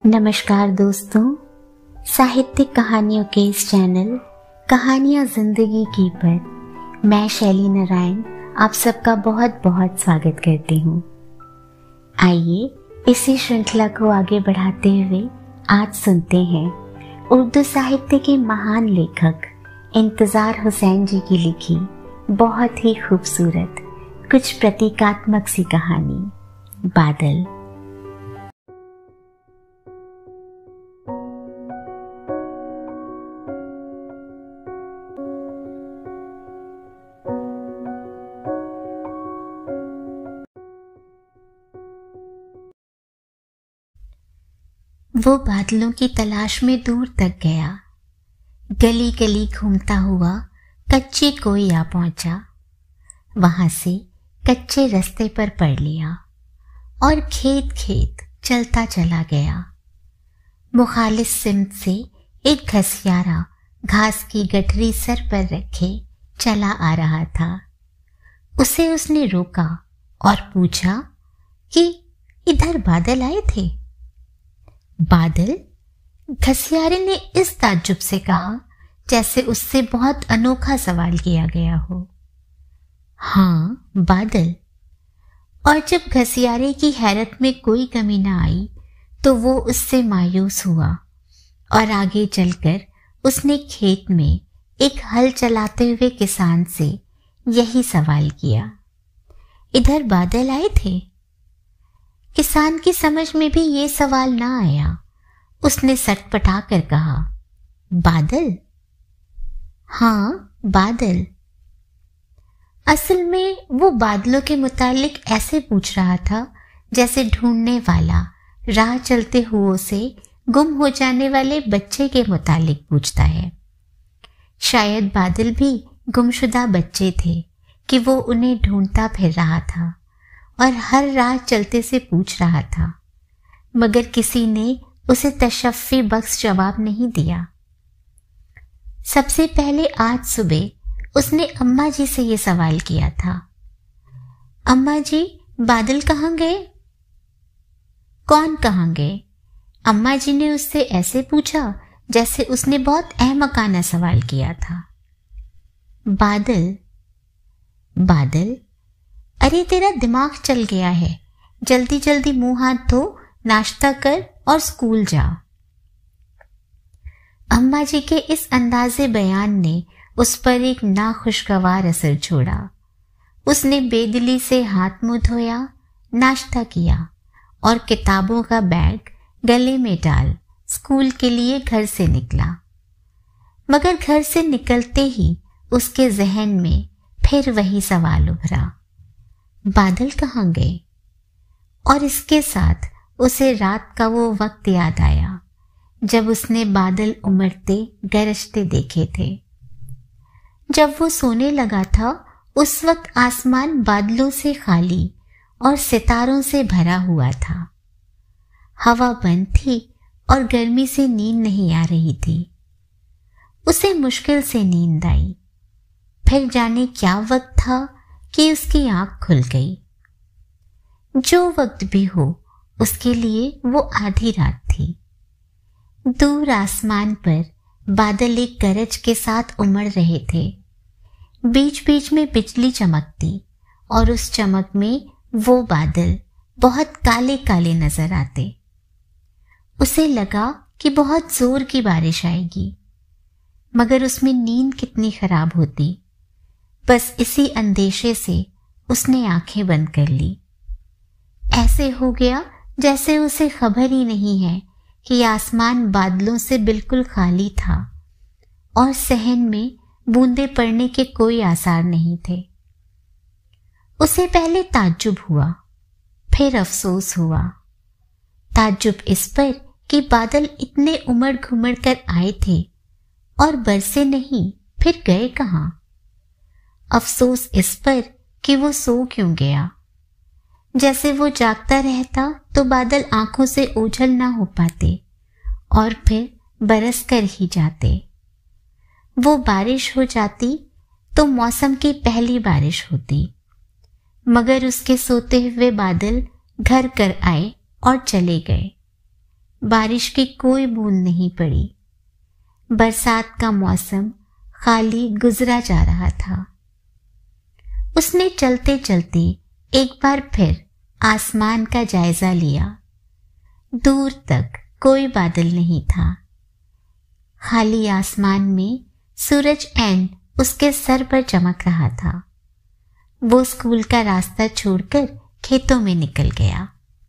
नमस्कार दोस्तों, साहित्यिक कहानियों के इस चैनल कहानियां जिंदगी की पर मैं शैली नारायण आप सबका बहुत बहुत स्वागत करती हूँ। आइए इसी श्रृंखला को आगे बढ़ाते हुए आज सुनते हैं उर्दू साहित्य के महान लेखक इंतजार हुसैन जी की लिखी बहुत ही खूबसूरत कुछ प्रतीकात्मक सी कहानी बादल। वो बादलों की तलाश में दूर तक गया। गली गली घूमता हुआ कच्ची कोई आ पहुंचा। वहां से कच्चे रास्ते पर पड़ लिया और खेत खेत चलता चला गया। मुखालिफ सिमत से एक घसियारा घास की गठरी सर पर रखे चला आ रहा था। उसे उसने रोका और पूछा कि इधर बादल आए थे। बादल? घसियारे ने इस ताज्जुब से कहा जैसे उससे बहुत अनोखा सवाल किया गया हो। हाँ, बादल। और जब घसियारे की हैरत में कोई कमी न आई तो वो उससे मायूस हुआ और आगे चलकर उसने खेत में एक हल चलाते हुए किसान से यही सवाल किया, इधर बादल आए थे? किसान की समझ में भी ये सवाल ना आया। उसने सटपटा कर कहा, बादल? हाँ, बादल। असल में वो बादलों के मुतालिक ऐसे पूछ रहा था जैसे ढूंढने वाला राह चलते हुओं से गुम हो जाने वाले बच्चे के मुतालिक पूछता है। शायद बादल भी गुमशुदा बच्चे थे कि वो उन्हें ढूंढता फिर रहा था और हर राह चलते से पूछ रहा था, मगर किसी ने उसे तशफ़्फ़ी बख्श जवाब नहीं दिया। सबसे पहले आज सुबह उसने अम्मा जी से ये सवाल किया था, अम्मा जी, बादल कहाँ गए? कौन कहाँ गए? अम्मा जी ने उससे ऐसे पूछा जैसे उसने बहुत अहमकाना सवाल किया था। बादल? बादल? अरे तेरा दिमाग चल गया है, जल्दी जल्दी मुंह हाथ धो, नाश्ता कर और स्कूल जा। अम्मा जी के इस अंदाजे बयान ने उस पर एक नाखुशगवार असर छोड़ा। उसने बेदिली से हाथ मुंह धोया, नाश्ता किया और किताबों का बैग गले में डाल स्कूल के लिए घर से निकला। मगर घर से निकलते ही उसके जहन में फिर वही सवाल उभरा, बादल कहाँ गए? और इसके साथ उसे रात का वो वक्त याद आया जब उसने बादल उमड़ते गरजते देखे थे। जब वो सोने लगा था उस वक्त आसमान बादलों से खाली और सितारों से भरा हुआ था। हवा बंद थी और गर्मी से नींद नहीं आ रही थी। उसे मुश्किल से नींद आई। फिर जाने क्या वक्त था कि उसकी आंख खुल गई। जो वक्त भी हो उसके लिए वो आधी रात थी। दूर आसमान पर बादल एक गरज के साथ उमड़ रहे थे। बीच बीच में बिजली चमकती और उस चमक में वो बादल बहुत काले काले नजर आते। उसे लगा कि बहुत जोर की बारिश आएगी, मगर उसमें नींद कितनी खराब होती। बस इसी अंदेशे से उसने आंखें बंद कर ली। ऐसे हो गया जैसे उसे खबर ही नहीं है कि आसमान बादलों से बिल्कुल खाली था और सहन में बूंदें पड़ने के कोई आसार नहीं थे। उसे पहले ताज्जुब हुआ, फिर अफसोस हुआ। ताज्जुब इस पर कि बादल इतने उमड़ घुमड़ कर आए थे और बरसे नहीं, फिर गए कहाँ? अफसोस इस पर कि वो सो क्यों गया। जैसे वो जागता रहता तो बादल आंखों से ओझल ना हो पाते और फिर बरस कर ही जाते। वो बारिश हो जाती तो मौसम की पहली बारिश होती, मगर उसके सोते हुए बादल घर कर आए और चले गए। बारिश की कोई बूंद नहीं पड़ी। बरसात का मौसम खाली गुजरा जा रहा था। उसने चलते चलते एक बार फिर आसमान का जायजा लिया। दूर तक कोई बादल नहीं था। खाली आसमान में सूरज एंड उसके सर पर चमक रहा था। वो स्कूल का रास्ता छोड़कर खेतों में निकल गया।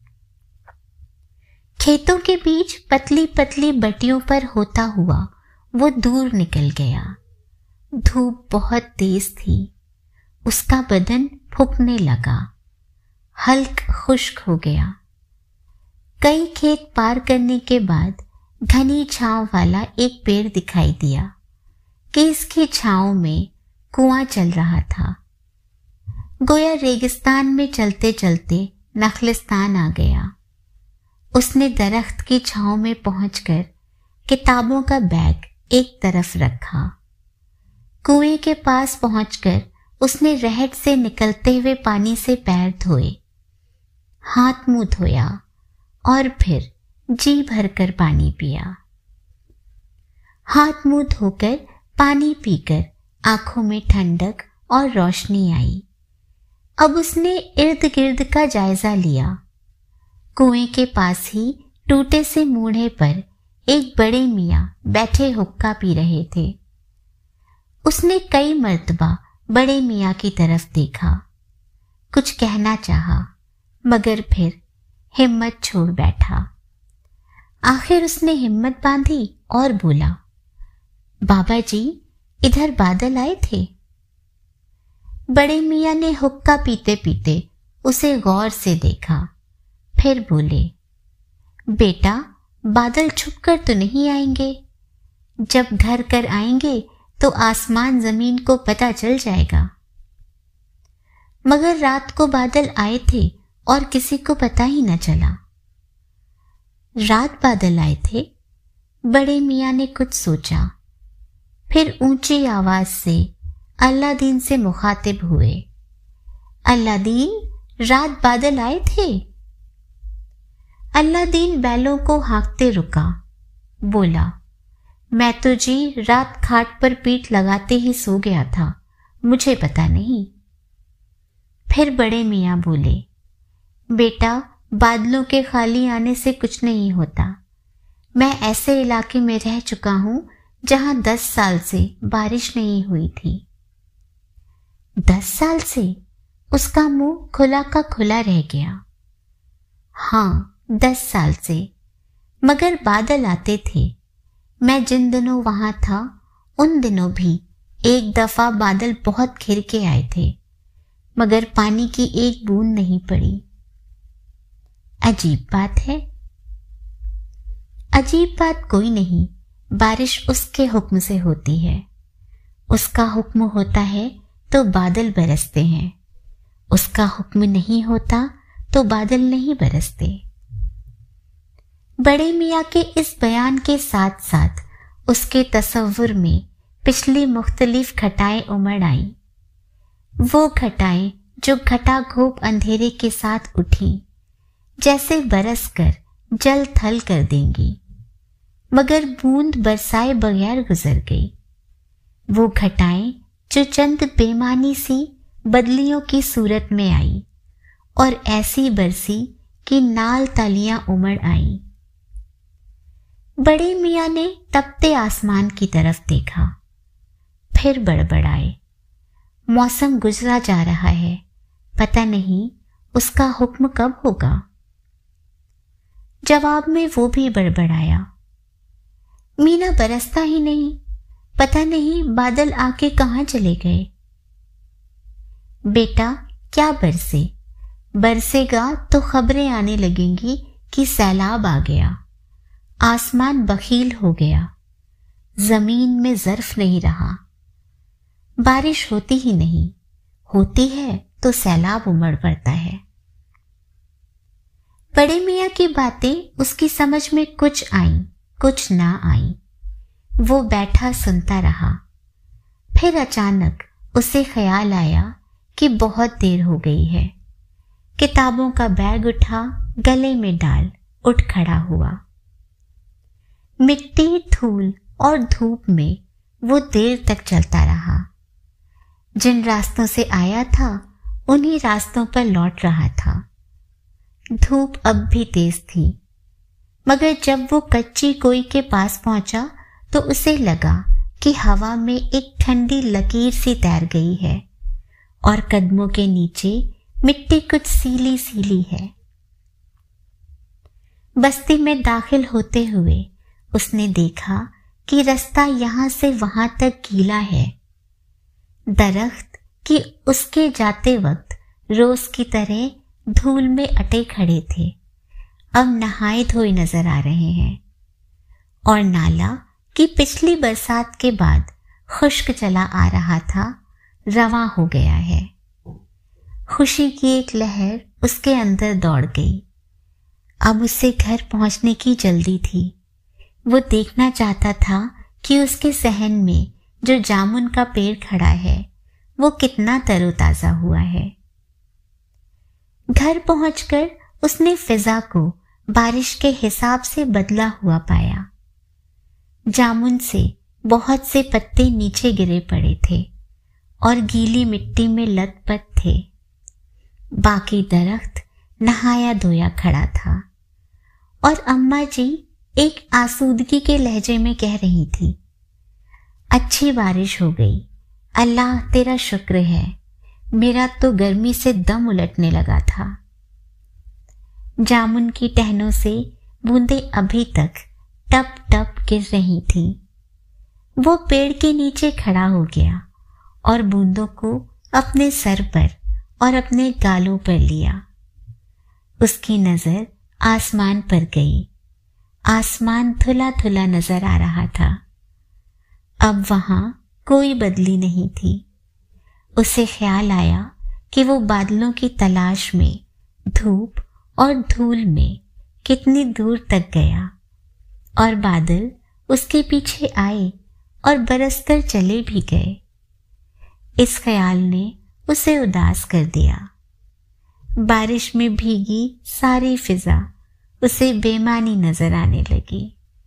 खेतों के बीच पतली पतली बटियों पर होता हुआ वो दूर निकल गया। धूप बहुत तेज थी। उसका बदन फूंकने लगा। हल्क खुश्क हो गया। कई खेत पार करने के बाद घनी छांव वाला एक पेड़ दिखाई दिया कि इसकी छांव में कुआं चल रहा था। गोया रेगिस्तान में चलते चलते नखलिस्तान आ गया। उसने दरख्त की छांव में पहुंचकर किताबों का बैग एक तरफ रखा। कुएं के पास पहुंचकर उसने रहट से निकलते हुए पानी से पैर धोए, हाथ मुंह धोया और फिर जी भरकर पानी पिया। हाथ मुंह धोकर पानी पीकर आंखों में ठंडक और रोशनी आई। अब उसने इर्द गिर्द का जायजा लिया। कुएं के पास ही टूटे से मूढ़े पर एक बड़े मियाँ बैठे हुक्का पी रहे थे। उसने कई मर्तबा बड़े मियाँ की तरफ देखा, कुछ कहना चाहा, मगर फिर हिम्मत छोड़ बैठा। आखिर उसने हिम्मत बांधी और बोला, बाबा जी, इधर बादल आए थे। बड़े मियाँ ने हुक्का पीते पीते उसे गौर से देखा, फिर बोले, बेटा, बादल छुपकर तो नहीं आएंगे। जब ढर कर आएंगे तो आसमान जमीन को पता चल जाएगा। मगर रात को बादल आए थे और किसी को पता ही न चला। रात बादल आए थे? बड़े मियाँ ने कुछ सोचा, फिर ऊंची आवाज से अल्लादीन से मुखातिब हुए, अल्लादीन, रात बादल आए थे? अल्लादीन बैलों को हाँकते रुका, बोला, मैं तो जी रात खाट पर पीठ लगाते ही सो गया था, मुझे पता नहीं। फिर बड़े मियाँ बोले, बेटा, बादलों के खाली आने से कुछ नहीं होता। मैं ऐसे इलाके में रह चुका हूं जहां 10 साल से बारिश नहीं हुई थी। 10 साल से? उसका मुंह खुला का खुला रह गया। हाँ, 10 साल से, मगर बादल आते थे। मैं जिन दिनों वहां था उन दिनों भी एक दफा बादल बहुत घिर के आए थे, मगर पानी की एक बूंद नहीं पड़ी। अजीब बात है। अजीब बात कोई नहीं, बारिश उसके हुक्म से होती है। उसका हुक्म होता है तो बादल बरसते हैं, उसका हुक्म नहीं होता तो बादल नहीं बरसते। बड़े मियाँ के इस बयान के साथ साथ उसके तसव्वुर में पिछली मुख्तलिफ घटाएं उमड़ आईं। वो घटाएं जो घटाघोप अंधेरे के साथ उठी, जैसे बरस कर जल थल कर देंगी, मगर बूंद बरसाए बगैर गुजर गई। वो घटाएं जो चंद बेमानी सी बदलियों की सूरत में आई और ऐसी बरसी कि नाल तालियां उमड़ आईं। बड़े मियाँ ने तपते आसमान की तरफ देखा, फिर बड़बड़ाए, मौसम गुजरा जा रहा है, पता नहीं उसका हुक्म कब होगा। जवाब में वो भी बड़बड़ाया, मीना बरसता ही नहीं, पता नहीं बादल आके कहाँ चले गए। बेटा, क्या बरसे? बरसेगा तो खबरें आने लगेंगी कि सैलाब आ गया, आसमान बखील हो गया, जमीन में ज़र्फ नहीं रहा, बारिश होती ही नहीं, होती है तो सैलाब उमड़ पड़ता है। बड़े मियाँ की बातें उसकी समझ में कुछ आईं, कुछ ना आईं। वो बैठा सुनता रहा। फिर अचानक उसे ख्याल आया कि बहुत देर हो गई है। किताबों का बैग उठा, गले में डाल उठ खड़ा हुआ। मिट्टी, धूल और धूप में वो देर तक चलता रहा। जिन रास्तों से आया था उन्हीं रास्तों पर लौट रहा था। धूप अब भी तेज थी, मगर जब वो कच्ची कोई के पास पहुंचा तो उसे लगा कि हवा में एक ठंडी लकीर सी तैर गई है और कदमों के नीचे मिट्टी कुछ सीली सीली है। बस्ती में दाखिल होते हुए उसने देखा कि रास्ता यहां से वहां तक गीला है। दरख्त कि उसके जाते वक्त रोज की तरह धूल में अटे खड़े थे, अब नहाए धोए नजर आ रहे हैं, और नाला कि पिछली बरसात के बाद खुश्क चला आ रहा था, रवां हो गया है। खुशी की एक लहर उसके अंदर दौड़ गई। अब उसे घर पहुंचने की जल्दी थी। वो देखना चाहता था कि उसके सहन में जो जामुन का पेड़ खड़ा है वो कितना तरोताजा हुआ है। घर पहुंचकर उसने फिजा को बारिश के हिसाब से बदला हुआ पाया। जामुन से बहुत से पत्ते नीचे गिरे पड़े थे और गीली मिट्टी में लथपथ थे। बाकी दरख्त नहाया धोया खड़ा था और अम्मा जी एक आसूदगी के लहजे में कह रही थी, अच्छी बारिश हो गई, अल्लाह तेरा शुक्र है, मेरा तो गर्मी से दम उलटने लगा था। जामुन की टहनों से बूंदें अभी तक टप टप गिर रही थीं। वो पेड़ के नीचे खड़ा हो गया और बूंदों को अपने सर पर और अपने गालों पर लिया। उसकी नजर आसमान पर गई। आसमान धुला धुला नजर आ रहा था। अब वहां कोई बदली नहीं थी। उसे ख्याल आया कि वो बादलों की तलाश में धूप और धूल में कितनी दूर तक गया और बादल उसके पीछे आए और बरसकर चले भी गए। इस ख्याल ने उसे उदास कर दिया। बारिश में भीगी सारी फिजा उसे बेमानी नजर आने लगी।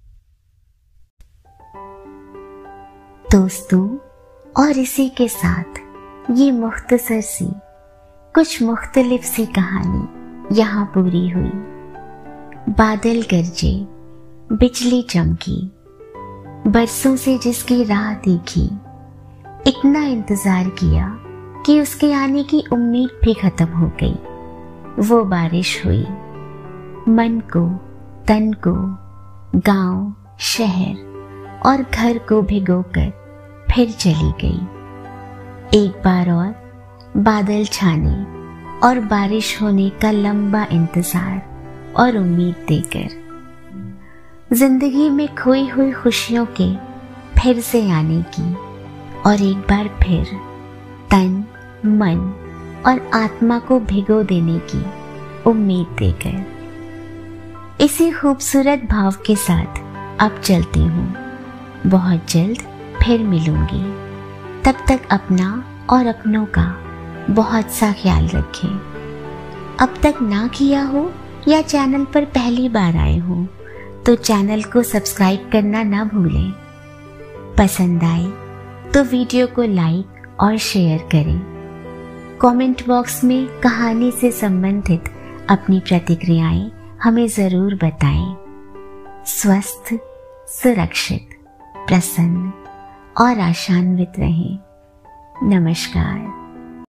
दोस्तों, और इसी के साथ ये मुख्तसर सी कुछ मुख्तलिफ सी कहानी यहाँ पूरी हुई। बादल गरजे, बिजली चमकी, बरसों से जिसकी राह देखी, इतना इंतजार किया कि उसके आने की उम्मीद भी खत्म हो गई। वो बारिश हुई, मन को, तन को, गांव, शहर और घर को भिगोकर फिर चली गई। एक बार और बादल छाने और बारिश होने का लंबा इंतजार और उम्मीद देकर जिंदगी में खोई हुई खुशियों के फिर से आने की और एक बार फिर तन, मन और आत्मा को भिगो देने की उम्मीद देकर इसी खूबसूरत भाव के साथ अब चलती हूँ। बहुत जल्द फिर मिलूंगी। तब तक अपना और अपनों का बहुत सा ख्याल रखें। अब तक ना किया हो या चैनल पर पहली बार आए हो तो चैनल को सब्सक्राइब करना ना भूलें। पसंद आए तो वीडियो को लाइक और शेयर करें। कमेंट बॉक्स में कहानी से संबंधित अपनी प्रतिक्रियाएं हमें जरूर बताएं। स्वस्थ, सुरक्षित, प्रसन्न और आशान्वित रहें। नमस्कार।